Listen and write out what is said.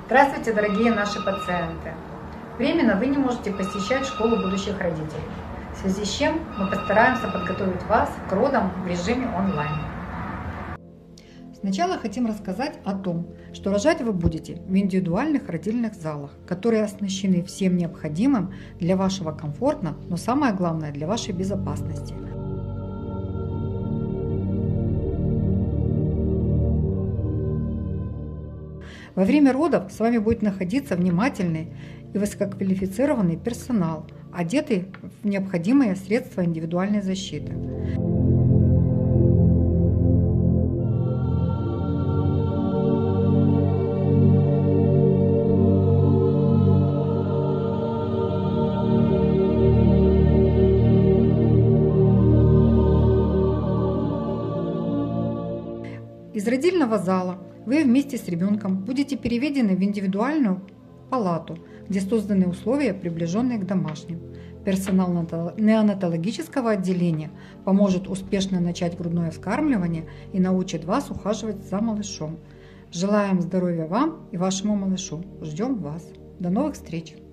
Здравствуйте, дорогие наши пациенты! Временно вы не можете посещать школу будущих родителей, в связи с чем мы постараемся подготовить вас к родам в режиме онлайн. Сначала хотим рассказать о том, что рожать вы будете в индивидуальных родильных залах, которые оснащены всем необходимым для вашего комфорта, но самое главное для вашей безопасности. Во время родов с вами будет находиться внимательный и высококвалифицированный персонал, одетый в необходимые средства индивидуальной защиты. Из родильного зала вы вместе с ребенком будете переведены в индивидуальную палату, где созданы условия, приближенные к домашним. Персонал неонатологического отделения поможет успешно начать грудное вскармливание и научит вас ухаживать за малышом. Желаем здоровья вам и вашему малышу. Ждем вас. До новых встреч!